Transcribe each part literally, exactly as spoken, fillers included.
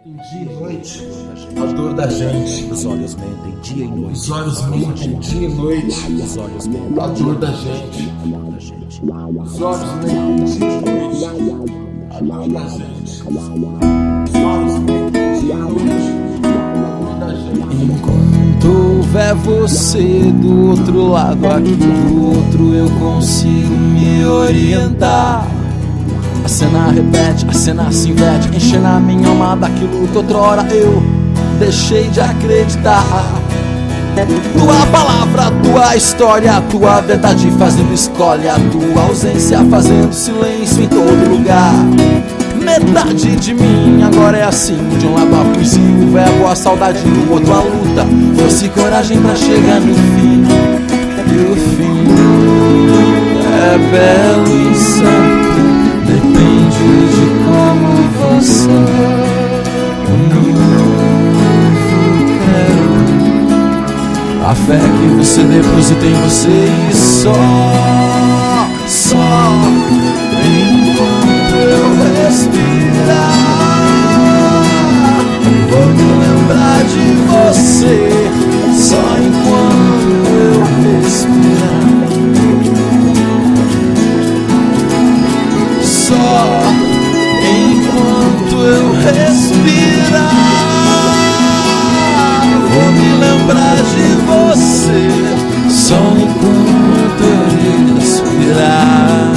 Em dia e noite, a dor da gente. Os olhos mentem dia e noite. Os olhos mentem dia e noite. Os olhos mentem a dor da gente. Os olhos mentem dia e noite. A dor da gente. Os olhos mentem dia e noite. A dor da gente. Enquanto houver você do outro lado, aqui do outro eu consigo me orientar. A cena repete, a cena se inverte, enchendo a minha alma daquilo que outrora eu deixei de acreditar. Tua palavra, tua história, tua verdade fazendo escolha, tua ausência fazendo silêncio em todo lugar. Metade de mim agora é assim, de um lado a poesia, o verbo, a saudade, do outro a luta, força e coragem pra chegar no fim. E o fim é belo e santo, depende de como você quer. A fé que você deposita em você e só, só enquanto eu respirar, vou me lembrar de você. Só enquanto eu respirar, só enquanto eu respirar, vou me lembrar de você. Só enquanto eu respirar.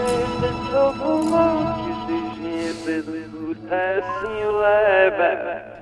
Assim leva